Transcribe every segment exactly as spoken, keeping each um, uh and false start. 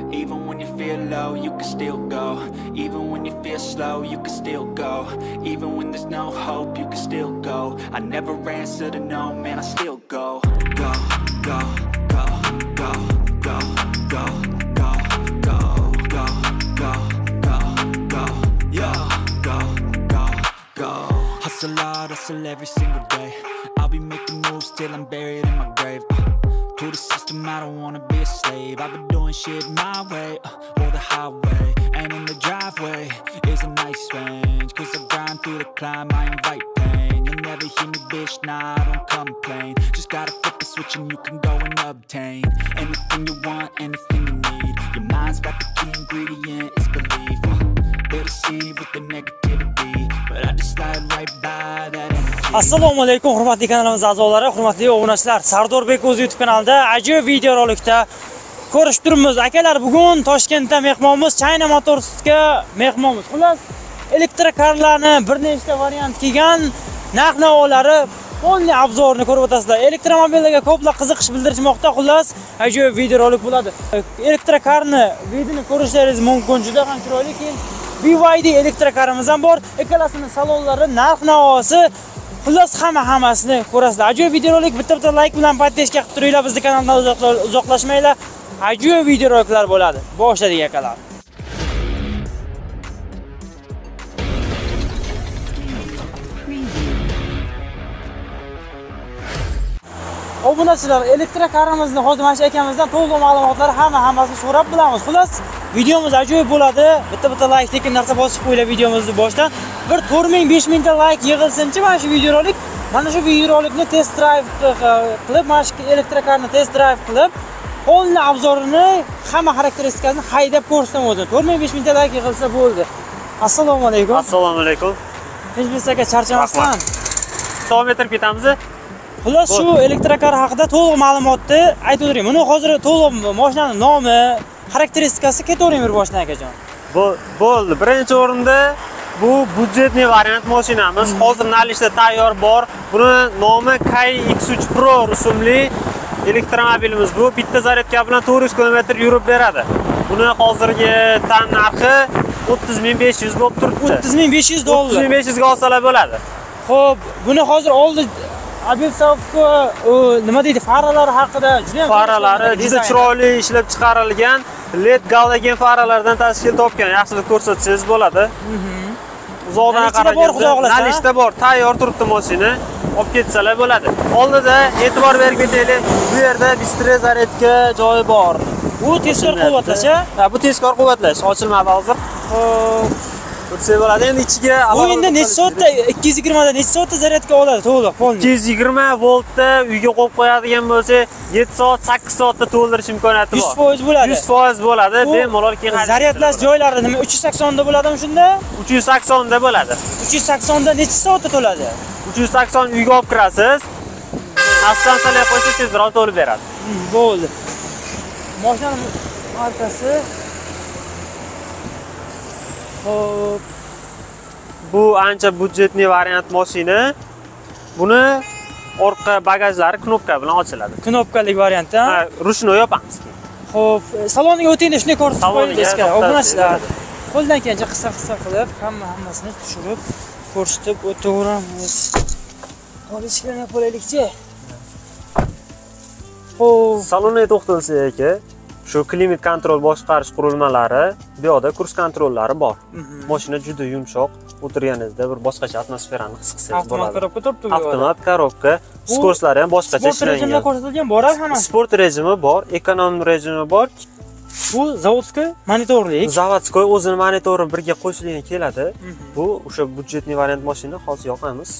Even when you feel low, you can still go. Even when you feel slow, you can still go. Even when there's no hope, you can still go. I never answer to no, man, I still go. Go, go, go, go, go, go, go, go, go, go, go, go, yeah, go, go, go. Hustle hard, hustle every single day. I'll be making moves till I'm buried in my grave. uh, To the system, I don't wanna be a slave. I've been doing shit my way, uh, or the highway. And in the driveway is a nice range. Cause I grind through the climb, I invite pain. You'll never hear me, bitch, nah, I don't complain. Just gotta flip the switch and you can go and obtain anything you want, anything you need. Your mind's got the key ingredient, it's belief. uh, They'll deceive with the negativity, but I just slide right by that energy. Assalomu alaykum, hurmatli kanalimiz a'zolari, hurmatli obunachilar. Sardorbek o'z YouTube kanalida ajoyib videorolikda ko'rishib turibmiz. Akalar, bugun Toshkentda mehmonimiz, China Motors'ga mehmonimiz. Xullas, elektrokarlarni bir nechta variant kelgan, narx-navolari, polni obzorini ko'rib o'tasizlar. Elektromobillarga ko'plab qiziqish bildirishmoqda. Xullas, ajoyib videorolik bo'ladi. Elektrokarni videoni ko'rishlaringiz mumkin, juda ham chiroyli. Keyin B Y D elektrokarimiz ham bor. Ikkalasini salonlari, narx-navosi, xullas hamma hammasini ko'rasizlar. Ajoyib videorolik, bitta-bitta like bilan podpishka qilib turinglar, bizning kanaldan uzoqlashmanglar. Ajoyib videoroliklar bo'ladi. Boshladik akalar. Obunachilar, elektrokarimizni hozir mana shu akamizdan to'liq ma'lumotlar hamma hammasini so'rab bilamiz. Xullas, videomiz ajoyib bo'ladi. Bitta-bitta like tekin narsa bosib qo'yinglar videomizni boshdan. Bir to'rt ming besh ming ta like yig'ilsinchi mana shu videorolik. Mana shu videorolikni test drive qilib, mana shu elektrokarni test drive qilib, polni obzorini, hamma xarakteristikasini haydab ko'rsam o'zim. to'rt ming besh ming ta like yig'ilsa bo'ldi. Assalomu alaykum. Assalomu alaykum. Hech aka charchamasdan. Davom ettirib ketamiz. Xullas, shu elektrokar haqida to'liq ma'lumotni aytib o'tiring. Buni hozir to'liq mashinaning nomi, xarakteristikasi ketavering bir boshdan akajon. Bu bo'ldi. Birinchi o'rinda bu budjetli variant mashinamiz. Hozir nalishda tayyor bor. Buni nomi K X uch Pro rusumli elektromobilimiz bu. Bitta zaryadka bilan to'rt yuz kilometr yurib beradi. Buni hozirgi tan narxi o'ttiz ming besh yuz bo'lib turibdi. o'ttiz ming besh yuz dollar. o'ttiz ming besh yuz ga olsalar bo'ladi. Xo'p, buni hozir oldi Abelsovka nima deydi, faralari haqida juda ham faralari juda chiroyli ishlab chiqarilgan L E D galogen faralardan tashkil topgan. Yaxshilik ko'rsatsangiz bo'ladi. Uzoqdan qaraganda nalishda bor, tayyor turibdi mashina. Olib ketsalar bo'ladi. Oldida e'tibor berib ketaylik. Bu yerda bistri zaryadka joyi bor. Bu tezkor quvvatlash-a? Ha, bu tezkor quvvatlash. Ochilmadi hozir. Xo'p, ko'rsa bo'ladi. Endi ichiga bu endi necha soatda ikki yuz yigirma da necha soatda zaryadka oladi to'liq polni? ikki yuz yigirma voltda uyga qo'yib qo'yadigan bo'lsa, yetti soat, sakkiz soatda to'ldirish imkoniyati bor. yuz foiz bo'ladi. yuz foiz bo'ladi. Bemalol keyin zaryadlash joylari nima uch yuz sakson da bo'ladimi shunda? uch yuz sakson da bo'ladi. uch yuz sakson da necha soatda to'ladi? uch yuz sakson uyga olib kirasiz. Avtomatik qo'ysa tezroq to'lib beradi. Bo'ldi. Mashinaning markasi. Xo'p, bu ancha budjetli variant mashina. Buni orqa bagajlari knopka bilan ochiladi. Knopkalik variant, ha? Ha, rushni yopamiz. Xo'p, saloniga o'taylik, shunday ko'rsatib qo'ying ichkari. Obunachilar, qo'ldan kelgancha qissa-qissa qilib, hamma hammasini tushirib, ko'rsatib o'taveramiz. Hozir ichkariga qo'yaylikchi. Xo'p, Salonga to'xtalsak aka, shu klimat kontrol boshqarish qurilmalari, bu yoqda kurs kontrollari bor. Mashina juda yumshoq, o'tirganingizda bir boshqacha atmosferani his qilsangiz bo'ladi. Avtomat korobka turibdi. Avtomat korobka, skorstlari ham boshqacha ishlangan. Sport rejimda ko'rsatilgan bor hammasi. Sport rejimi bor, ekonom rejimi bor. Bu zavodskiy monitorlik. Zavodskiy o'zini monitori birga qo'shilgan keladi. Bu o'sha budjetli variant mashina, hozir yoqamiz.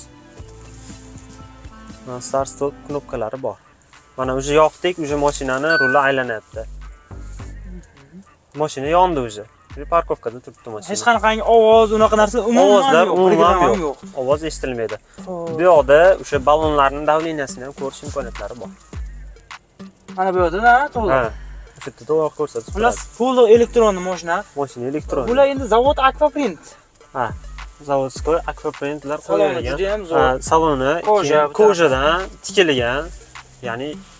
Start stop knopkalari bor. Mana o'sha yoqdik, o'sha mashinani ruli aylanyapti. Mashina yondi o'zi. Parkovkada turibdi mashina. Hech qanaqangi ovoz, unaqa narsa umuman umuman yo'q. Ovoz eshitilmaydi. Bu yoqda o'sha ballonlarning davleniyasini ham ko'rish imkoniyatlari bor. Mana bu yerda, to'g'ri. Ha, o'sha yerda to'g'ri ko'rsatib turadi. Xullas, to'liq elektronli mashina. Mashina elektron. Bular endi zavod Aquaprint. Ha, zavodskiy Aquaprintlar qo'yilgan. Ha, saloni ko'jadan tikilgan. Ya'ni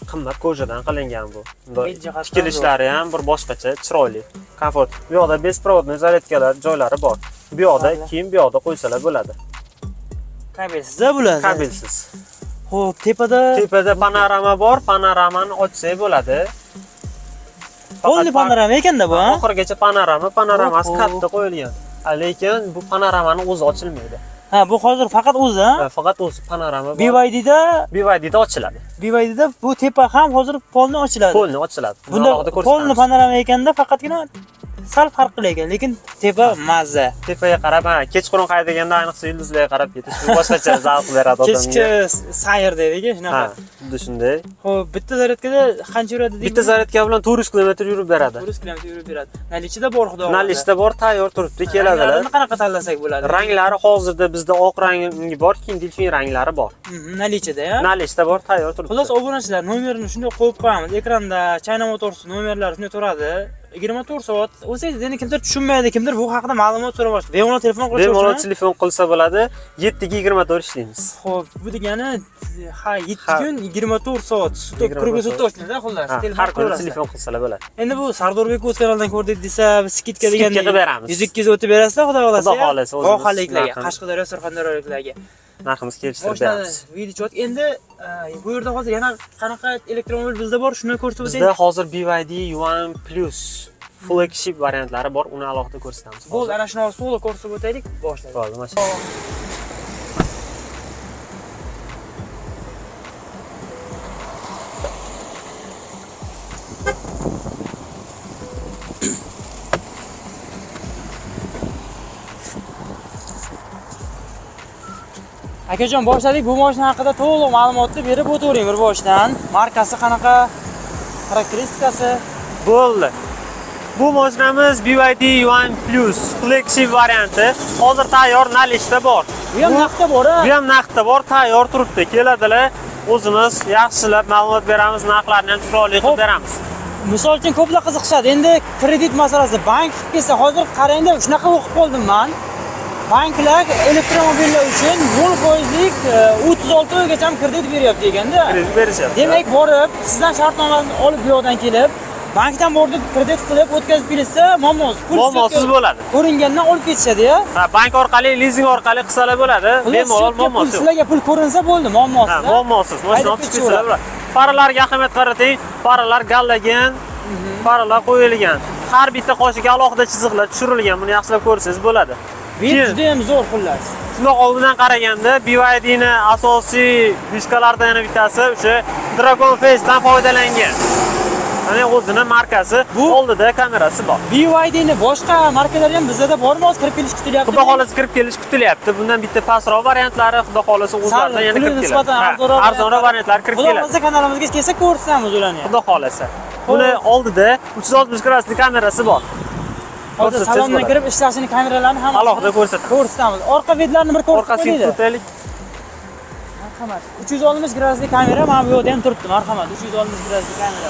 qimmat ko'jadan qilingan bu. Bel jihatdan Tikilishlari ham bir boshqacha, chiroyli, komfort. Bu yoqda besprovodniy zaryadkalar joylari bor. Bu yoqda kiyim, bu yoqda qo'ysalar bo'ladi. Kabelsiz bo'ladi. Kabelsiz. Xo'p, tepada Tepada panorama bor, panoramani ochsak bo'ladi. Qo'lli panorama ekanda bu, ha? Oxirigacha panorama, panoramasi katta qo'yilgan. Lekin bu panoramani o'zi ochilmaydi. Ha, bu hozir faqat o'zi, ha? Faqat o'zi panorama bor. B Y D'da B Y D'da ochiladi. B Y D'da bu tepa ham hozir polni ochiladi. Polni ochiladi. Bunda polni panorama ekanda faqatgina sal farq qilar, lekin tepa mazza. Tepaga qarab, ha, kechqurun haydaganda ayniqsa yulduzlarga qarab ketish boshqacha zavq beradi odamga. Kechki sayr deydi-ku, shunaqa. Ha, xuddi shunday. Xo'p, bitta zaryadkada qancha yuradi deydi? Bitta zaryadka bilan to'rt yuz kilometr yurib beradi. to'rt yuz kilometr yurib beradi. Nalichida bor xudo. Nalichida bor, tayyor turibdi, keladilar. Ranglarini qanaqa tanlasak bo'ladi? Ranglari hozirda bizda oq rangi bor, keyin delfin ranglari bor. Nalichida, ha? Nalichida bor, tayyor turibdi. Xullas, obunachilar nomerini shunday qo'yib qo'yamiz. Ekranda China Motors nomerlari shunday turadi. yigirma to'rt soat. O'zingiz endi kimdir tushunmaydi, kimdir bu haqida ma'lumot so'ramoqchi. Bemalol telefon qilish uchun. Bemalol telefon qilsa bo'ladi. yetti ga yigirma to'rt ishlaymiz. Xo'p, bu degani ha yetti kun yigirma to'rt soat. Krugosu to'shlarda xullas. Har kuni telefon qilsalar bo'ladi. Endi bu Sardorbek o'z kanalidan ko'rdik desa, skidka degan skidka beramiz. yuz ikki yuz o'tib berasizlar, xudo xolasa. Xudo xolasa. Vohaliklarga, Qashqadaryo, Surxondaryoliklarga. Narximiz kelishtirib beramiz. Video chot. Endi bu yerda hozir yana qanaqa elektromobil bizda bor, shuni ko'rsatib o'ting. Bizda hozir B Y D Yuan Plus flagship variantlari bor, uni alohida ko'rsatamiz. Bo'ldi, ana shuni solo ko'rsatib o'taylik, boshlaylik. Bo'ldi, mashina. Akajon, boshladik. Bu mashina haqida to'liq ma'lumotni berib o'tavering bir boshdan. Markasi qanaqa, xarakteristikasi. Bo'ldi. Bu mashinamiz B Y D Yuan Plus flagship varianti. Hozir tayyor nalishda bor. Bu ham naqdda bor, ha? Bu ham naqdda bor, tayyor turibdi. Keladilar, o'zimiz yaxshilab ma'lumot beramiz, narxlarni ham chiroyli qilib beramiz. Misol uchun ko'plar qiziqishadi. Endi kredit masalasi, bank kelsa, hozir qarangda, shunaqa o'qib qoldim men. Banklar elektromobillar uchun nol foizlik o'ttiz olti oygacha kredit beryapti deganda. Kredit berishyapti. Demak, borib, sizdan shartnomani olib bu yoqdan kelib, bankdan borib kredit qilib o'tkazib kelsa, muammosiz. Muammosiz bo'ladi. Ko'ringandan olib ketishadi-ya. Ha, bank orqali, lizing orqali qilsalar bo'ladi. Bemalol muammosiz. Sizlarga pul ko'rinsa bo'ldi, muammosiz. Ha, muammosiz. Mashina olib chiqsalar bo'ladi. Faralarga ahamiyat qarating. Faralar gallagan, faralar qo'yilgan. Har bitta qoshiga alohida chiziqlar tushirilgan. Buni yaxshilab ko'rsangiz bo'ladi. Juda ham zo'r xullas. Shundoq oldidan qaraganda B Y D'ning asosiy fishkalaridan yana bittasi o'sha Dragon Face dan foydalangan. Mana o'zining markasi, oldida kamerasi bor. B Y D'ning boshqa markalari ham bizda bormi? Hozir kirib kelish kutilyapti. Xudo xolasa kirib kelish kutilyapti. Bundan bitta pastroq variantlari, xudo xolasa o'zlaridan yana kirib keladi. Arzonroq variantlar kirib keladi. Xudo xolasa kanalimizga kelsa ko'rsatamiz ularni. Xudo xolasa. Buni oldida uch yuz oltmish gradusli kamerasi bor. Hozir salonga kirib ishlashini kameralarini ham alohida ko'rsatamiz. Ko'rsatamiz. Orqa vedlarni bir ko'rsatib qo'yaylik. Orqasiga tutaylik. Marhamat. uch yuz oltmish gradusli kamera mana bu yerda ham turibdi. Marhamat. uch yuz oltmish gradusli kamera.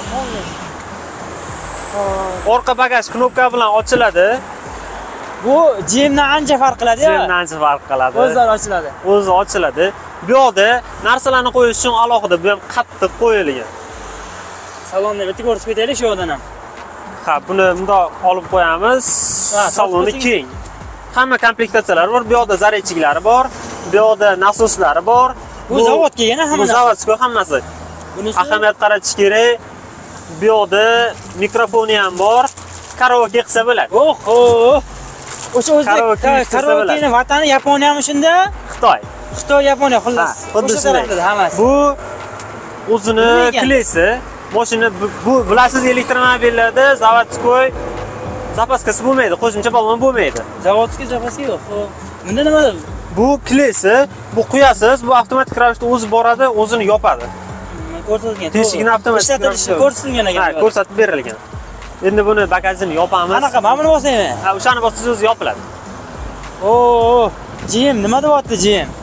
Orqa bagaj knopka bilan ochiladi. Bu G M'dan ancha farq qiladi-ya. G M'dan ancha farq qiladi. O'zlari ochiladi. O'zi ochiladi. Bu yoqda narsalarni qo'yish uchun alohida bu ham qattiq qo'yilgan. Salonni bitta ko'rsatib ketaylik shu yoqdan ham. Ha, buni bundoq olib qo'yamiz. Saloni keng. Hamma komplektatsiyalar bor. Bu yoqda zaryadchiklari bor. Bu yoqda nasoslari bor. Bu zavod kelgan hamma. Bu zavodskiy hammasi. Ahamiyat qaratish kerak. Bu yoqda mikrofoni ham bor. Karaoke qilsa bo'ladi. Oho! O'sha o'zbek karaokening vatani Yaponiyami shunda? Xitoy. Xitoy, Yaponiya xullas. Xuddi shunday. Hammasi. Bu o'zini klesi. Mashina bu bilasiz elektromobillarda zavodskoy zapaskasi bo'lmaydi, qo'shimcha balon bo'lmaydi. Zavodskiy zapaska yo'q. Bunda nima? Bu klesi, bu quyasiz, bu avtomatik ravishda o'zi boradi, o'zini yopadi. Ko'rsatilgan. Teshigini avtomatik ishlatilishi ko'rsatilgan ekan. Ha, ko'rsatib berilgan. Endi buni bagajini yopamiz. Qanaqa? Mana buni bosaymi? Ha, o'shani bossangiz o'zi yopiladi. Oo, G M nima deyapti G M?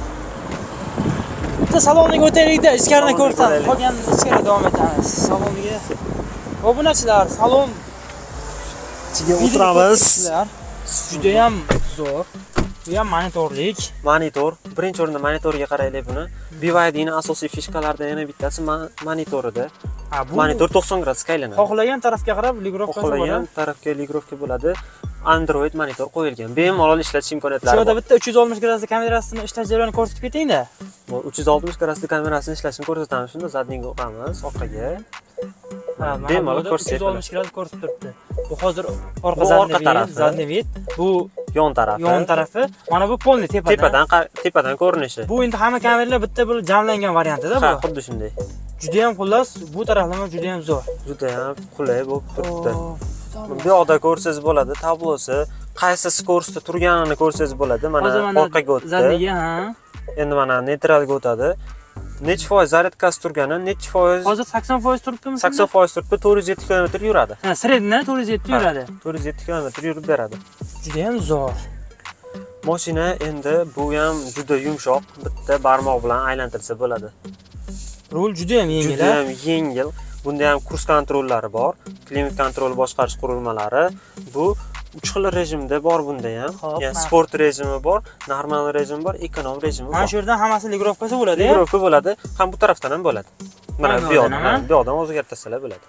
Bitta saloniga o'taylik-da, ichkaridan ko'rsam. Qolgan ichkari davom etamiz. Saloniga. Obunachilar, salon ichiga o'tiramiz. Juda ham zo'r. Bu ham monitorlik. Monitor. Birinchi o'rinda monitorga qaraylik buni. B Y D'ning asosiy fishkalaridan yana bittasi monitorida. Ha, bu monitor to'qson gradusga aylanadi. xohlagan tarafga qarab ligrovka bo'ladi. Xohlagan tarafga ligrovka bo'ladi. Android monitor qo'yilgan. Bemalol ishlatish imkoniyatlari Shu bor. yerda bitta uch yuz oltmish gradusli kamerasini ishlash jarayonini ko'rsatib keting-da. Bu uch yuz oltmish gradusli kamerasini ishlashini ko'rsatamiz. Shunda zadniga o'qamiz orqaga. Ha, bemalol uch yuz oltmish gradus ko'rsatib turibdi. Bu hozir Bu orqa orqa tarafi. zadniy vid. Bu Yon tarafi. yon tarafi. Mana bu polni tepadan. Tepadan tepadan ko'rinishi. Bu endi hamma kameralar bitta bir jamlangan variantida Ha, bu. xuddi shunday. Juda ham xullas, bu taraflama juda ham zo'r. Juda ham qulay bo'lib turibdi. Bu yoqda ko'rsangiz bo'ladi, tablosi, qaysi skorsda turganini ko'rsangiz bo'ladi. Mana orqaga o'tdi. Zadniga, ha. Endi mana neytralga o'tadi. Necha foiz zaryadkasi turgani, necha foiz? Hozir sakson foiz turibdimi? sakson foiz turibdi, to'rt yuz yetti kilometr yuradi. Ha, sredni to'rt yuz yetti yuradi. to'rt yuz yetti kilometr yurib beradi. Juda ham zo'r. Mashina endi bu ham juda yumshoq, bitta barmoq bilan aylantirsa bo'ladi. Rul juda ham yengil. Juda ham yengil. Bunda ham kurs kontrollari bor, klimat kontrol boshqarish qurilmalari. Bu uch xil rejimda bor bunda ham. Ya'ni sport rejimi bor, normal rejim bor, ekonom rejimi bor. Mana shu yerdan hammasi ligrovkasi bo'ladi-ya. Ligrovka bo'ladi, ham bu tarafdan ham bo'ladi. Mana bu yoqdan, bu yoqdan o'zgartirsalar bo'ladi.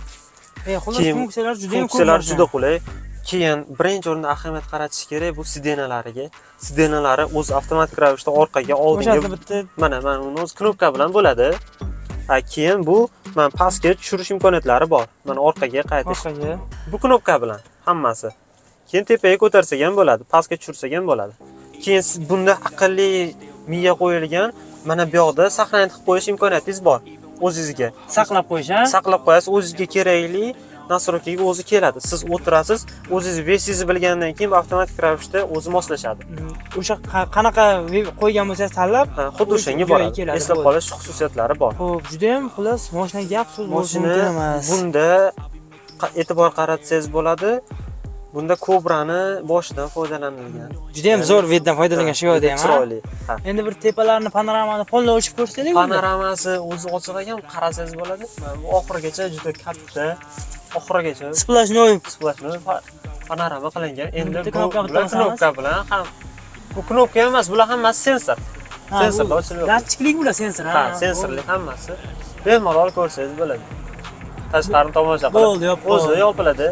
E, xullas funksiyalar juda ham ko'p. Funksiyalar juda qulay. Keyin birinchi o'rinda ahamiyat qaratish kerak bu sidenalariga. Sidenalari o'z avtomatik ravishda orqaga, oldinga bitta mana mana uni o'z knopka bilan bo'ladi. Ha, keyin bu mana pastga tushirish imkoniyatlari bor. Mana orqaga qaytish. orqaga. Bu knopka bilan hammasi. Keyin tepaga ko'tarsak ham bo'ladi, pastga tushirsak ham bo'ladi. Keyin bunda aqlli miya qo'yilgan, mana bu yoqda saqlanib qo'yish imkoniyatingiz bor o'zingizga. Saqlab qo'yish, ha? Saqlab qo'yasiz, o'zingizga kerakli nastroykaga o'zi keladi. Siz o'tirasiz, o'zingiz vesingizni bilgandan keyin avtomatik ravishda o'zi moslashadi. O'sha qanaqa qo'ygan bo'lsangiz tanlab, xuddi o'shanga boradi. Eslab qolish xususiyatlari bor. Xo'p, juda ham xullas mashina gap so'z bo'lishi mumkin emas. Bunda e'tibor qaratsangiz bo'ladi. Bunda Cobra'ni boshidan foydalanilgan. Juda ham zo'r viddan foydalangan shu yerda ham. Chiroyli. Endi bir tepalarni panoramani polni o'chib ko'rsataylik. Panoramasi o'zi ochiq ekan, qarasangiz bo'ladi. Bu oxirigacha juda katta. Oxirigacha Splashnoy, splashnoy panorama qilingan. Endi bu knopka bilan ham bu knopka emas, bular hammasi sensor. Sensorda ochiladi. Datchiklik bular sensor, ha. Ha, sensorli hammasi. Bemalol ko'rsangiz bo'ladi. Tashqarini tomosha qilib. Bo'ldi, yopib. O'zi yopiladi.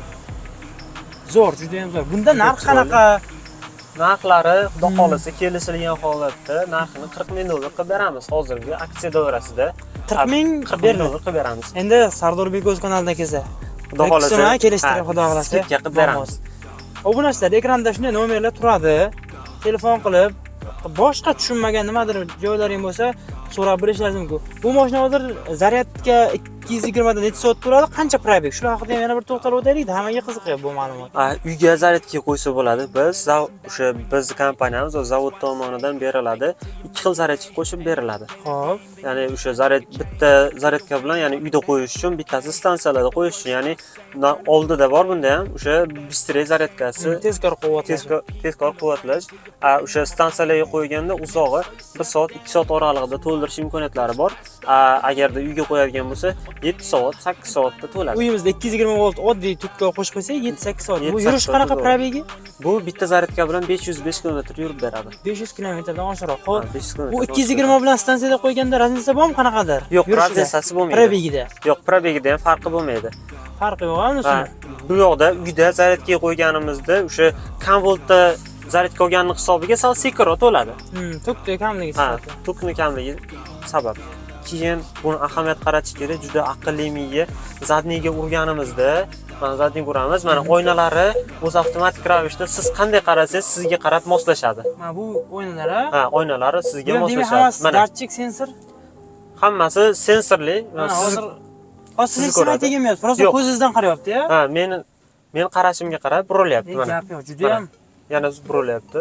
Zo'r, juda ham zo'r. Bunda narx qanaqa? Narxlari xudo xolasa kelishilgan holatda narxini qirq ming dollar qilib beramiz. Hozirgi aksiya doirasida qirq ming dollar qilib beramiz. Endi Sardorbek o'z kanalidan kelsa, xudo xolasa kelishtirib xudo xolasa qilib beramiz. Obunachilar, ekranda shunday nomerlar turadi. Telefon qilib, boshqa tushunmagan nimadir joylaring bo'lsa, so'rab bilishlaringiz mumkin. Bu mashina hozir zaryadga ikki yuz yigirma dan necha soat turadi? Qancha probeg? Shular haqida ham yana bir to'xtalib o'taylik, hammaga qiziqadi bu ma'lumot. Uyga zaryadga qo'ysa bo'ladi. Biz o'sha biz kompaniyamiz va zavod tomonidan beriladi. ikki xil zaryadga qo'shib beriladi. Xo'p. Ya'ni o'sha zaryad bitta zaryadka bilan, ya'ni uyda qo'yish uchun, bittasi stansiyalarda qo'yish uchun, ya'ni oldida bor bunda ham o'sha bistrey zaryadkasi, tezkor quvvatlash. Tezkor quvvatlash. O'sha stansiyalarga qo'yganda uzog'i bir soat, ikki soat oralig'ida to'ldirish imkoniyatlari bor. Agarda uyga qo'yadigan bo'lsa, yetti soat, sakkiz soatda to'ladi. Uyimizda ikki yuz yigirma volt oddiy tukka qo'shib qo'ysak, yetti sakkiz soat. Bu yurish qanaqa probegi? Bu bitta zaryadka bilan besh yuz besh kilometr yurib beradi. besh yuz kilometrdan oshiqroq. Xo'p. besh yuz kilometr. Bu ikki yuz yigirma bilan stansiyada qo'yganda razniца bormi qanaqadir? Yo'q, raznicasi bo'lmaydi. Probegida. Yo'q, probegida ham farqi bo'lmaydi. Farqi yo'qmi shuni? Bu yoqda uyda zaryadga qo'yganimizda o'sha konvoltda zaryadga olganning hisobiga sal sekinroq to'ladi. Hmm, tukni kamligi sabab. Ha, tukni kamligi sabab. Keyin buni ahamiyat qaratish kerak, juda aqlli miya. Zadniga urganimizda, mana zadniga uramiz, mana oynalari o'z avtomatik ravishda siz qanday qarasangiz sizga qarab moslashadi. Mana bu oynalar, ha, oynalari sizga moslashadi. Mana datchik sensor. Hammasi sensorli. Hozir hozir siz aytganingiz, просто ko'zingizdan qarayapti-ya. Ha, meni men qarashimga qarab burilyapti mana. Gap yo'q, juda ham yana burilyapti.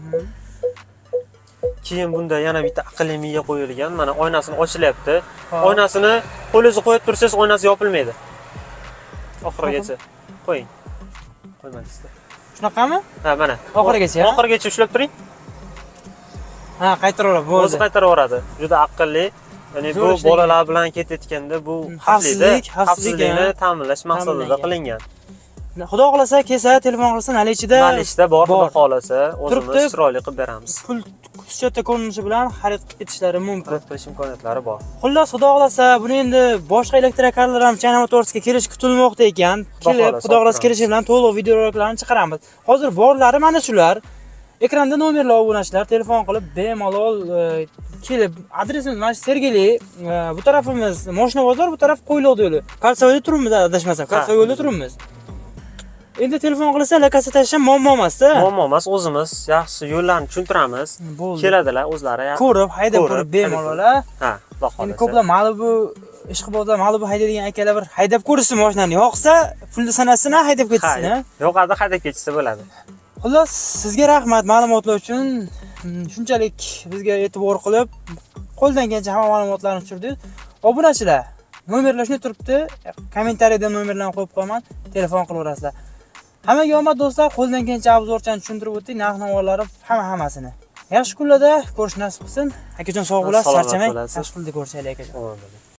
Keyin bunda yana bitta aqlli miya qo'yilgan. Mana oynasini ochilyapti. Oynasini qo'lingizni qo'yib tursangiz, oynasi yopilmaydi. Oxirigacha qo'ying. Qo'ymadingizda. Shunaqami? Ha, mana. Oxirigacha. Oxirigacha ushlab turing. Ha, qaytaraveradi, bo'ldi. O'zi qaytaraveradi. Juda aqlli. Ya'ni bu bolalar bilan ketayotganda bu xavfsizlik, xavfsizlikni ta'minlash maqsadida qilingan. Xudo xolasa kelsa, telefon qilsa, nalichida Nalichda bor, xudo xolasa o'zimiz Turibdi. chiroyli qilib beramiz. pul schyotda ko'rinishi bilan xarid qilib ketishlari mumkin. Xarid qilish imkoniyatlari bor. Xullas, xudo xolasa, buni endi boshqa elektrokarlar ham China Motors'ga kelish kutilmoqda ekan. Kelib, xohlasa xudo xolasa olib kelishi bilan to'liq videoroliklarni chiqaramiz. Hozir borlari mana shular. Ekranda nomerlar obunachilar telefon qilib bemalol e, kelib, adresimiz mana shu Sergeli, e, bu tarafimiz Moshina bozor, bu taraf Qo'yliq yo'li. Kalsoyda turibmiz, adashmasam, Kalsoy yo'lida turibmiz. Endi telefon qilsa, lokasiya tashlab muammo emas-da. Muammo emas, o'zimiz yaxshi yo'llarni tushuntiramiz. Bo'ldi. Keladilar o'zlari. Ko'rib, haydab ko'rib bemalol. Ha, xudo Endi xolasa. ko'plar Malibu ishqibozlar Malibu haydaydigan akalar bir haydab ko'rsin mashinani, yoqsa pulni sanasini haydab ketsin. Yo'qadi, haydab ketsa bo'ladi. Xullas, sizga rahmat ma'lumotlar uchun. Shunchalik bizga e'tibor qilib, qo'ldan kelgancha hamma ma'lumotlarni tushirdik. Obunachilar, nomerlar shunday turibdi. Kommentariyada nomerlarni qo'yib qo'yaman, telefon qilaverasizlar. Hammaga omad do'stlar, qo'ldan kelgancha obzorchani tushuntirib o'tdik, narx-navolarni hamma hammasini. Yaxshi kunlarda ko'rish nasib qilsin. Akajon sog' bo'lasiz, charchamang. Yaxshi kunlarda ko'rishaylik akajon.